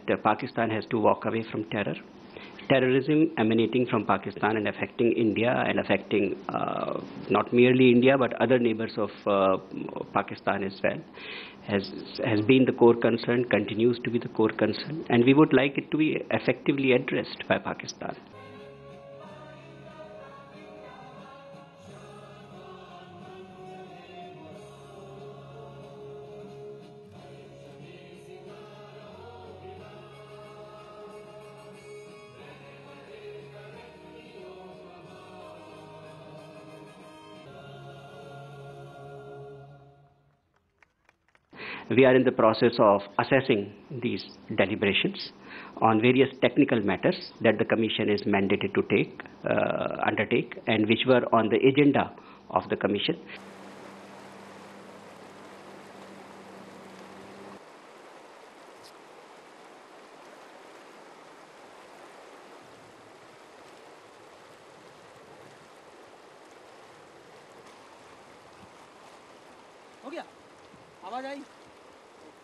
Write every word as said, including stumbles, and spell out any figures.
uh, Pakistan has to walk away from terror. Terrorism emanating from Pakistan and affecting India and affecting uh, not merely India but other neighbors of uh, Pakistan as well has, has been the core concern, continues to be the core concern, and we would like it to be effectively addressed by Pakistan. We are in the process of assessing these deliberations on various technical matters that the Commission is mandated to take, uh, undertake, and which were on the agenda of the Commission. हो गया आवाज आई